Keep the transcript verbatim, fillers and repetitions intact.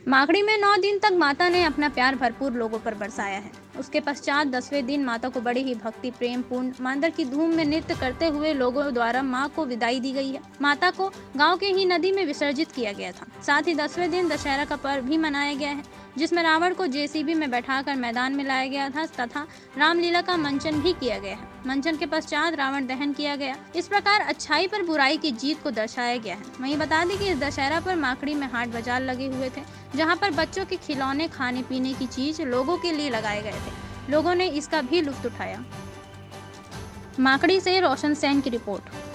माखड़ी में नौ दिन तक माता ने अपना प्यार भरपूर लोगों पर बरसाया है। उसके पश्चात दसवें दिन माता को बड़ी ही भक्ति प्रेम पूर्ण मांदर की धूम में नृत्य करते हुए लोगों द्वारा मां को विदाई दी गई है। माता को गांव के ही नदी में विसर्जित किया गया था। साथ ही दसवें दिन दशहरा का पर्व भी मनाया गया है, जिसमें रावण को जेसीबी में बैठाकर मैदान में लाया गया था तथा रामलीला का मंचन भी किया गया है। मंचन के पश्चात रावण दहन किया गया। इस प्रकार अच्छाई पर बुराई की जीत को दर्शाया गया है। वहीं बता दें कि इस दशहरा पर माखड़ी में हाट बाजार लगे हुए थे, जहां पर बच्चों के खिलौने खाने पीने की चीज लोगों के लिए लगाए गए थे। लोगों ने इसका भी लुत्फ उठाया। माखड़ी से रोशन सेन की रिपोर्ट।